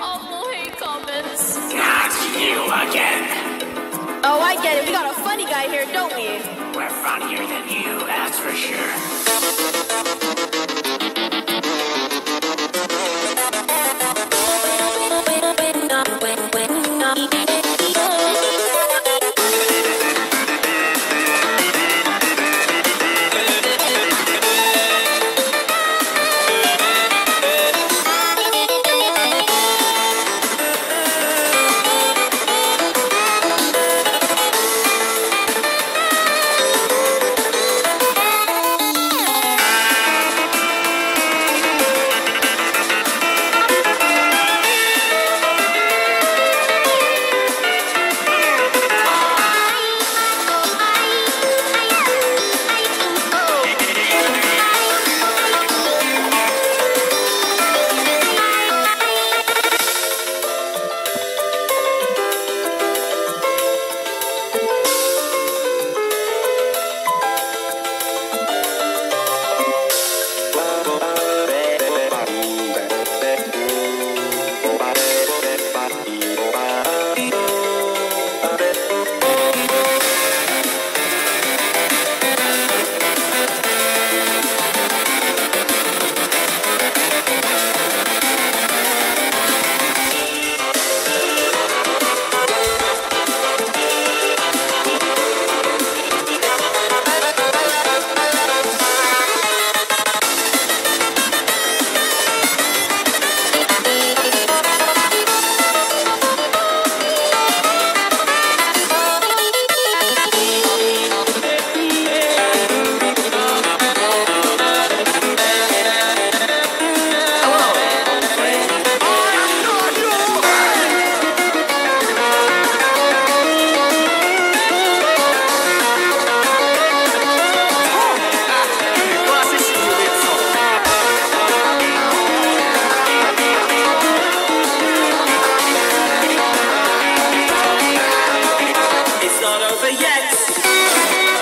awful hate comments. Not you again. Oh, I get it. We got a funny guy here, don't we? We're funnier than you, that's for sure. It's not over yet.